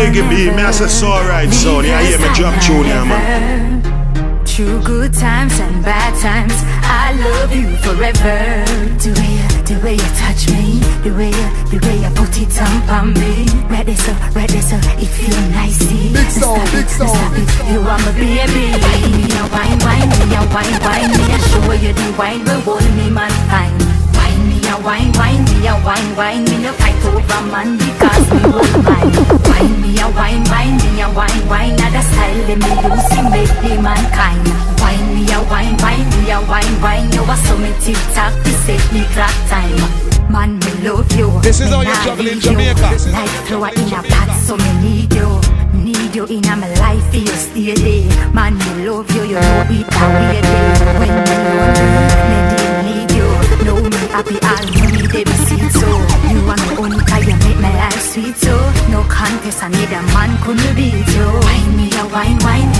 Biggie B, me I say so right, son. Yeah, hear me drop tune here, man. Through good times and bad times, I love you forever. The way you touch me, the way you put it on me. Ready so, it feel nicey. Stop it, you are my baby. Wine me a wine, wine me a show you the wine, but hold me man fine. Wine me a wine, me no fight over man because me hold mine. Wine me a wine, other style them me use to make the mankind. Wine me a wine, you are so me TikTok to set me clock time. Man, me love you. This is how you juggle in Jamaica. Like flower in a pot, so me need you in my life for you stay there. Man, me love you, you know it that way there. When me lonely, me need you. Know me happy, all me they be sweet so. You are my only cause you make my life sweet so. No contest, I need a man couldn't beat you. Wine me a wine,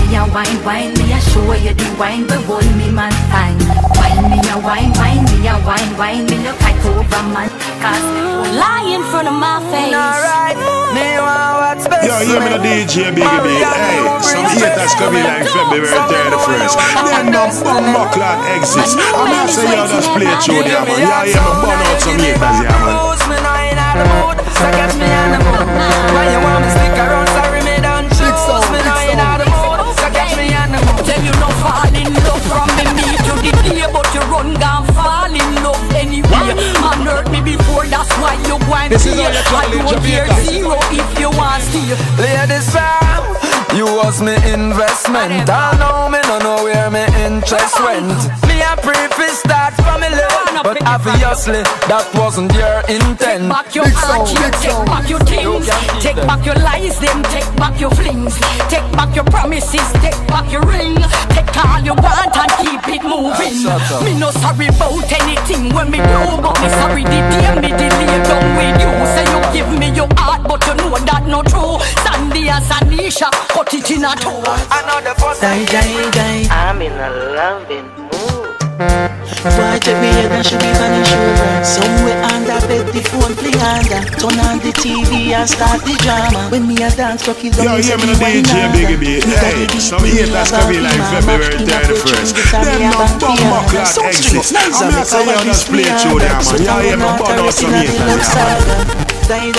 me a show you the wine, but hold me man fine. Wine me a wine, me no fight over man, cause me lie in front of my face. Alright, me want what's best. Yo, hear me the DJ Biggie B. Hey, some haters coming like February 31st. Then no bumbo clock exits. I'm not saying you just play it through there, man. Yeah, me burn out some haters, yeah, man. Me know in the mood, so catch me on the mood. Why you want me stick around, sorry me don't choose. Me know in the mood, so catch me on the mood. Tell you no fall in love from me meet you the day, but you run down fall in love anyway. Man hurt me before, that's why you want to see. I don't care zero if you want to see. Ladies fam, you was me investment. I know me no know where me interest went. Me a preface start from me love, but obviously that wasn't your intent. Take back your heart, take back your things. Take back your lies, them take back your flings. Take back your promises, take back your ring. Take all you want and keep it moving. Me no sorry about anything when me do, but me sorry the day me delay down with you. Say you give me your heart, but you know that not true. Sandy and Sanisha, cut it in a two. Another first die. I'm in a loving mood. Why take me head and she be vanish over? Somewhere under bed the phone play under. Turn on the TV and start the drama. When me a dance cocky down. Yo, hear me the DJ Biggie B. Hey, some haters coming like February 31st. Then no bumbo clock exits. I'm not saying you just play it through there, man. Yeah, hear me burn out some haters, yeah. Die.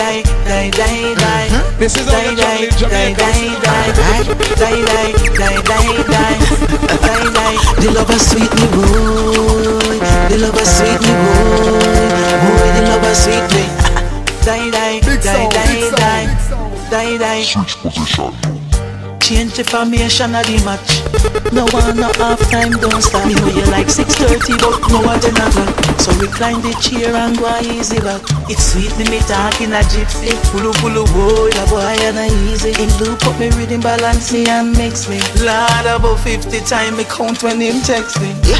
This is how you juggle in Jamaica. The lover sweet me boy. The lover sweet me boy. Boy, the lover sweet me. Die. Switch position. Change the formation of the match. No one, no half time, don't stop. Me know you like 6:30, but no one then again. So recline the chair and go easy back. It's sweet me talking a gypsy. Pulu boy, the boy and a easy. Him loop up me rhythm, balance me and mix me. Lord, about 50 times me count when him text me. Die.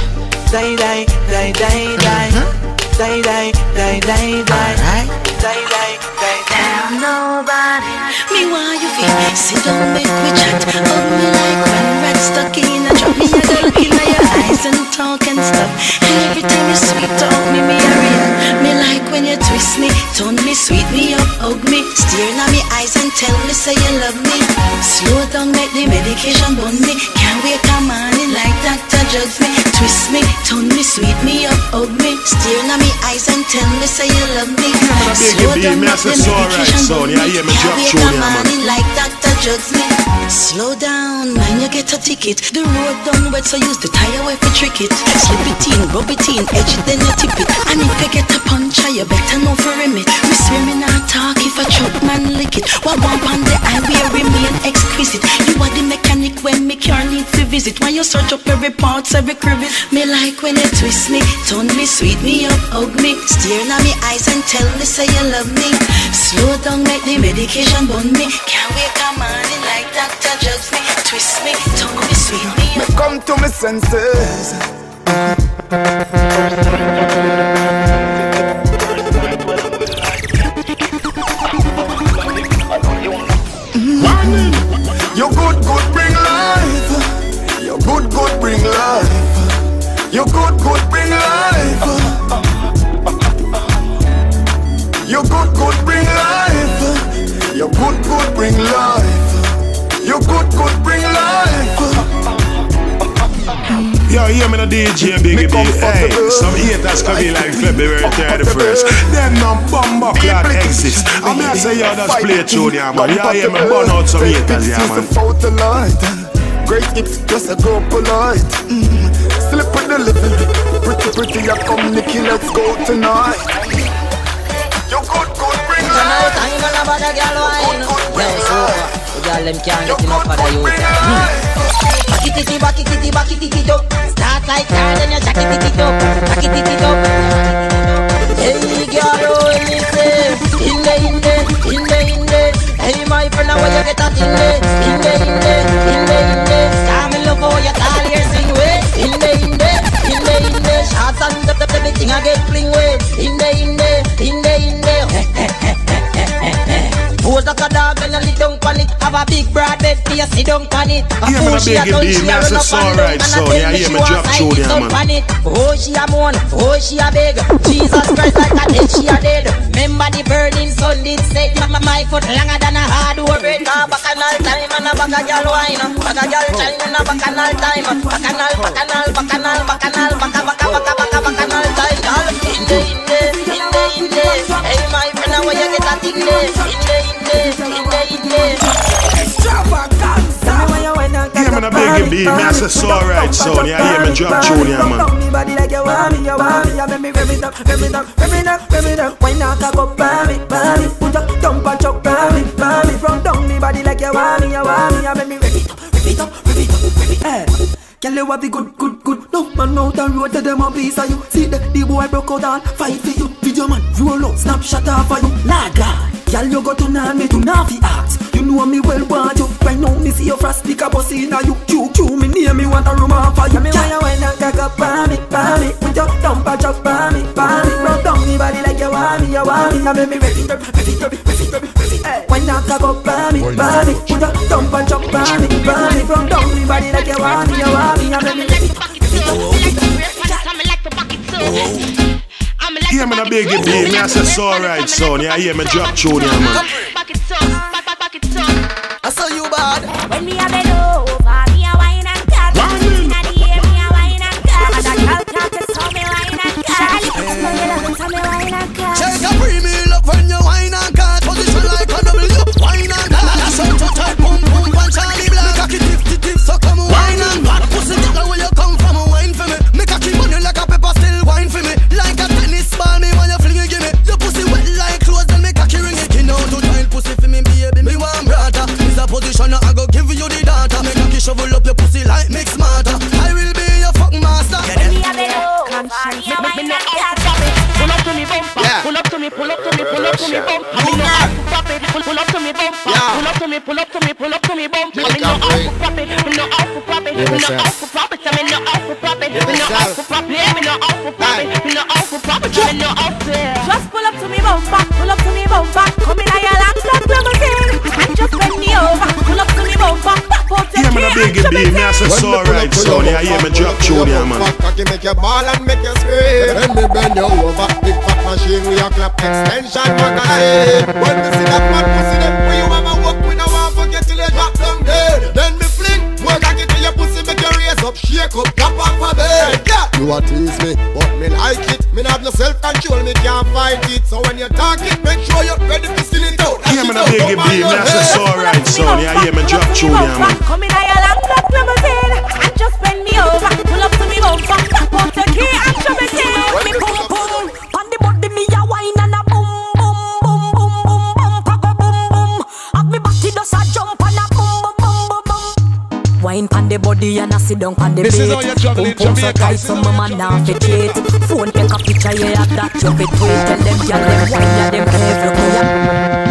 Tell nobody. Me why you feel? Sit down, make me chat. Hug me like when rat stuck in a trap. Me a go look in your eyes and talk and stuff. And every time you sweet talk me a real. Me like when you twist me, turn me, sweet me up, hug me, stare at me eyes and tell me say you love me. Slow down, make the medication burn me. Can't wake a morning like Dr. Drugs me. Twist me, turn me, sweet me up, hug me, stare at me eyes and tell me say you love me. Slow down, make the medication burn me. Can't wake a morning like Dr. Drugs me. Slow down, man, you get a ticket. The road down wet, so use the tire way for trick it. Slip it in, rub it in, edge it, then you tip it. And if you get a puncher, you better know for him it. Me swear me not talk if a chop man lick it. What bump on the highway remain exquisite. You are the mechanic when me car need to visit. When you search up every parts, every crevice. Me like when you twist me, turn me, sweet me up, hug me, stare at me eyes and tell me say you love me. Slow down, make the medication burn me. Can't wake a morning like Dr. Drugs me. Twist me, turn me, sweet me up. Me come to my senses. You good bring life. You good bring life. You good bring life. You good bring life. You good bring life. DJ Biggie B. Hey, some haters come in like February 31st. Them no bumbo clad exist. I'm not saying you just play tune, yeah, man. You hear me burn out some haters, yeah, man. Great hips, just a go polite. Slip with the living. Pretty, you come Nicky, let's go tonight. You good, bring it. Tonight I'm gonna bother girl wine. Yes, the girl them can't get enough of the youth. Back it up. Start like that, then you jack it up. Back it up. Hey girl, listen. In the. Hey my friend, now you get that in the. Come love how you call your sing way. In the. Shots and everything I get fling way. In the. Pose like a dog and a little on it. Have a big broad bed for you sit down on it. Yeah, man, a big deal. Me as a song right, son. Yeah, hear me drop through there, man. Oh, she a moan. Oh, she a beg. Jesus Christ, like a dead, she a dead. Remember the burning sun did set my foot longer than a hardwood bread. Bacchanal time and a back a girl wine. Back a girl time and a bacchanal time. Bacchanal time. In the. Hey, my friend, now where you get that in there? Yeah, man, a big beat. Me as a song right, son. Yeah, hear me drop tune, yeah, man. Body like you want me, make me rev it up. Why not cock up, bammy, put your thumb and chuck, bammy. From down me body like you want me, make me rev it up. Hey. Girl, you have the good. No man out the road to them a piece of you. See the boy broke out and fight for you. Video man, roll out, snapshot off for you. Laga, girl, you go to nan me to navi art. You know me well, want you. Right now me see your frost stick a bus in a you. Q, me near me want a room off for you. Me when you went and cock up, bammy. With your thumb and chuck, bammy. Rub down me body like you want me, and make me rev it up. When you cock up, bammy. With your thumb and chuck, bammy. Rub down me body like you want me, Yeah, man, a big beat. Me as a song right, son. Yeah, hear me drop tune, yeah, man. I saw you bad. When me a bend over, me a wine and cut. Inna the air, me a wine and cut. And a girl can't tell me wine and cut. Tell me wine and cut. Shake a free meal up when you wine and cut. Position like a W, wine and cut. That's how to type, boom, one Charlie Black. Cocky tip, so come wine and cut. Pussy down where you come from, wine for me. Make a keep money like a pepper, still wine for me. Like a tennis ball, me when you fling it, give me. Your pussy wet like clothes, then make a key ring it. You know to try pussy for me, baby, me want brother. Is a position, I go give you the data. Make a key shovel up your pussy like mix smarter. I will be your fuck master. Me a bend over, me a wine and cut. Pull up to me bumper, pull up to me bumper. I mean no half pop it, pull up to me bumper. Pull up to me bumper. I mean no half pop it, me no half pop it, me no half pop it, I mean no half pop it, me no half pop it, me no half pop it, me no half pop it, me no half there. Just pull up to me bumper, come in a your laptop limousine and just bend me over. Pull up to me bumper, pop out your Yeah, man, a big beat. Me as a song right, son. Yeah, hear me drop tune, yeah, man. Cocky make you ball and make you scream. When me bend you over, big fat machine we a clap extension magazine. When me see that man pussy them, when you have a walk, we no want forget till you drop down dead. Then me fling, more cocky till your pussy make you raise up, shake up, tap off a bed. Yeah, you a tease me, but me like it. Me have no self-control, me can't fight it. So when you talk it, make sure you're ready to steal it out. Yeah, man, a big beat. Me as a song right, son. Yeah, hear me drop tune, yeah, man. Come in a your laptop limousine and just bend me over. Pull up to me bumper, pop out your key and show me key. Me pum pum, on the body me a wine and a boom boom boom boom boom boom, papa boom boom. Have me body does a jump and a boom boom boom boom. Wine pon the body and a sit down pon the bed. Boom boom so tight some man now fit it. Phone take a picture yeah that you fit tweet. Tell them girl them wine and them everywhere.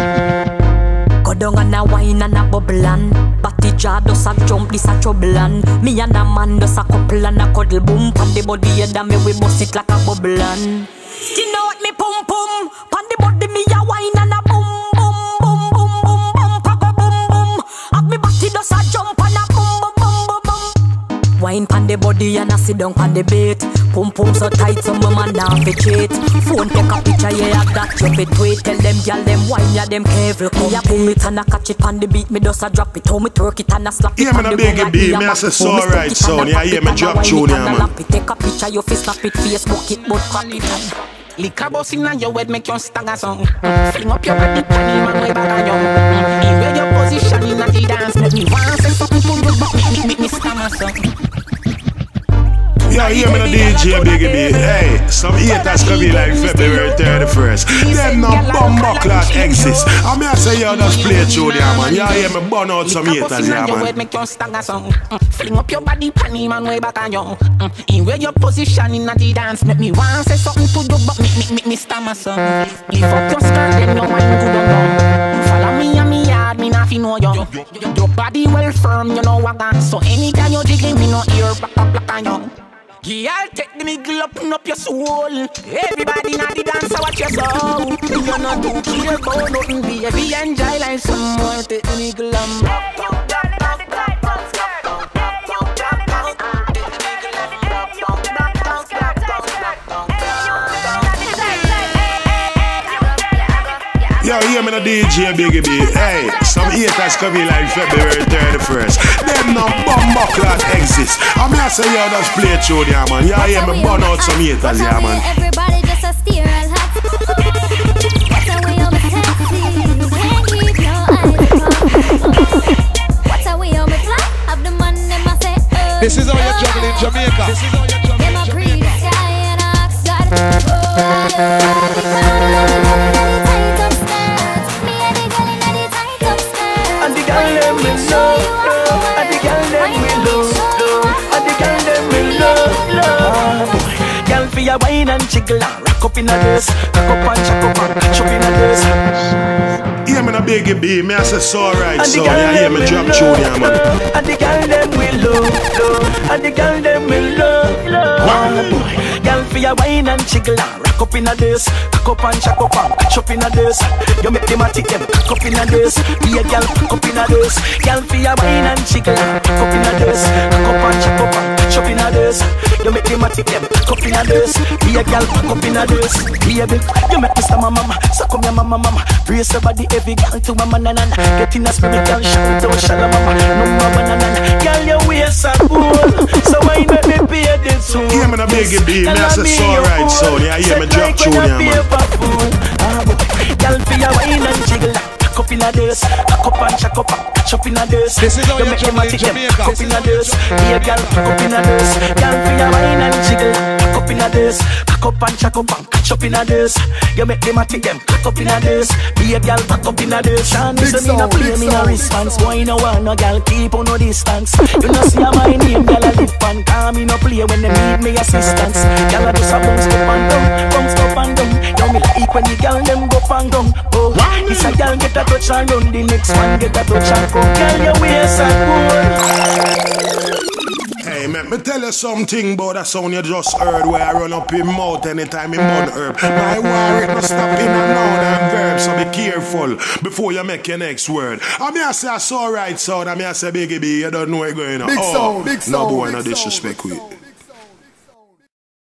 Go down and a wine and a bubble and body jar does a jump, this a trouble and me and a man does a couple and a cuddle boom. Pan the body head and me we bust it like a bubble and you know what me pum pum. Pan the body me a wine and a boom boom boom boom boom boom, papa boom boom. Have me body does a jump and a boom boom boom boom boom. Wine pan the body and a sit down pan the bed. Pum pum so tight, so my man now fi cheat. Phone take a picture, yeah, have that you fi tweet. Tell them gyal them wine, yeah, them careful. Me a pull it and I catch it on the beat. Me just a drop it, how me twerk it and I slap it on the ground like me a me I say so right, son. Yeah, hear me drop tune, yeah, man. Take a picture, you fi snap it, Facebook it, but crap it. Liquor boss in your head make you stagger song. Fling up your body, panty man way back on you. In where your position in the dance, make me want say something to you, but make me stammer song. Yeah, hear me the DJ Biggie B. Hey, some haters come in like February 31st. Them no bumbo clock exist. I mean I say you just play through there, man. Yeah, hear me burn out some haters, yeah, man. Make you stagger song. Fling up your body, panty man way back on you. In where your position in the dance, make me want say something to you, but make me stammer song. Lift up your skirt, then your mind good on down. Follow me and me yard, me not fi know you. Your body well firm, you know what I. So anytime you jiggling, me no ear back up on you. Yeah, I'll take the niggle up your soul. Everybody na the dance, watch your soul. You not do care about nothing, baby. Enjoy like some more. Take the niggle Yo, hear me the DJ Biggie B. Hey, some haters come in like February 31st. Them no bumbo clock exist. I mean I say yo just play through there, man. Yeah, hear me burn out some haters, yeah, man. Everybody just a steer and hot. What's the way on my taxi? You can't keep your eyes off. What's the way on my fly? Have the man them I say, this is how you're juggling Jamaica. This is how you're juggling Jamaica. Pretty sky and I ask And the girl them will love, and the girl them will love, and the girl them will love. Girl for your wine and jiggle and rock up in a dance, rock up and jack up and catch up in a dance. Hear me the Biggie B, me I say so right, so yeah, hear me drop tune, yeah, man. And the girl them will love, and the girl them will love. Girl for your wine and jiggle and rock up in a dance, rock up and jack up and catch up in a dance. You make them a tick them, cock up in a dance. Be a girl, cock up in a dance. Girl for your wine and jiggle and rock up in a dance, rock up and jack up and catch up in a dance. You make them a tick them, cock up in a dance. Be a girl, cock up in a dance. Baby, you make me stammer mama, so come here mama mama. Brace your body, every girl to mama nanana. Get in a spirit, girl, shout out, shala mama. No mama nanana. Girl, your waist are cool, so why make me pay this soon? Hear me the Biggie B, me I say so right, so yeah, hear me drop tune, yeah, man. Girl, for your wine and jiggle, cock up in a dance, cock up and jack up and catch up in a dance. This is how you you're juggling Jamaica. Cock up in a dance, be a girl, cock up in a dance. Girl, for your wine and jiggle, cock up in a dance, cock up and jack up and catch up in a dance. You make them a tick them, cock up in a dance, be a girl, cock up in a dance. And listen, me no play, me no response. Boy, no one, no girl, keep on no distance. You know see my name, girl, I live and calm. Me no play when they need me assistance. Girl, I just a bounce up and down, bounce up and down. You me like when the girl them go and down. Oh, this a girl get a touch and run, the next one get a touch and come. Girl, your waist are cool. Hey, man, me tell you something about that sound you just heard where I run up in mouth anytime in mud herb. My war it must stop in a noun and verb, so be careful before you make your next word. I mean I say I saw right sound, I mean I say Biggie B, you don't know what's going on. Big sound, big sound. No boy, big no sound, disrespect with it.